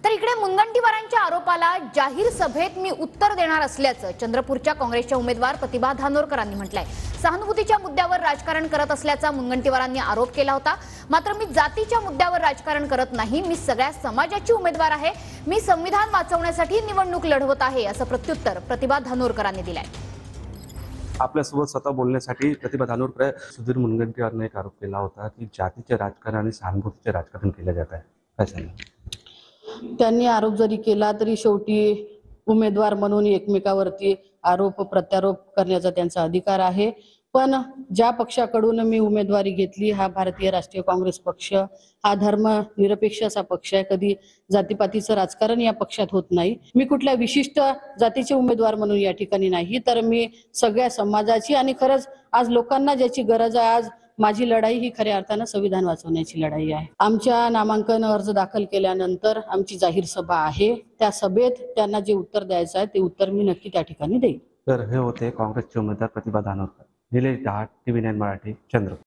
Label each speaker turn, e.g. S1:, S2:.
S1: तर इकडे मुनगंटीवारांच्या आरोपाला जाहीर सभेत मी उत्तर देणार असल्याचं चंद्रपूरच्या काँग्रेसच्या उमेदवार प्रतिभा धानोरकरांनी म्हटलंय। सहानुभूतीच्या मुद्द्यावर राजकारण करत असल्याचा मुनगंटीवारांनी आरोप केला होता। मात्र मी जातीच्या मुद्द्यावर राजकारण करत नाही, मी सगळ्या समाजाची उमेदवार आहे, मी संविधान वाचवण्यासाठी निवडणूक लढवत आहे, असं प्रत्युत्तर प्रतिभा धानोरकरांनी दिलंय।
S2: आपल्यासोबत स्वतः बोलण्यासाठी प्रतिभा धानोरकर सुधीर मुनगंटीवारांनी एक आरोप केला होता की जातीचे राजकारण आणि सहानुभूतीचे राजकारण केले जात आहे। काय सांगा?
S3: त्यांनी आरोप जरी केला तरी शेवटी उमेदवार म्हणून एकमेकावरती आरोप प्रत्यारोप करण्याचा त्यांचा अधिकार आहे। पण ज्या पक्षाकडून मी उमेदवारी घेतली हा भारतीय राष्ट्रीय काँग्रेस पक्ष हा धर्मनिरपेक्ष असा पक्ष आहे। कधी जातीपातीचं राजकारण या पक्षात होत नाही। मी कुठल्या विशिष्ट जातीचे उमेदवार म्हणून या ठिकाणी नाही, तर मी सगळ्या समाजाची आणि खरंच आज लोकांना ज्याची गरज आहे, आज माझी लढाई ही खऱ्या अर्थानं संविधान वाचवण्याची लढाई आहे। आमच्या नामांकन अर्ज दाखल केल्यानंतर आमची जाहीर सभा आहे, त्या सभेत त्यांना जे उत्तर द्यायचं आहे ते उत्तर मी नक्की त्या ठिकाणी देईन।
S2: तर हे होते काँग्रेसचे उमेदवार प्रतिभा धानोरकर। निलेश दहाट, TV9 मराठी, चंद्रपूर।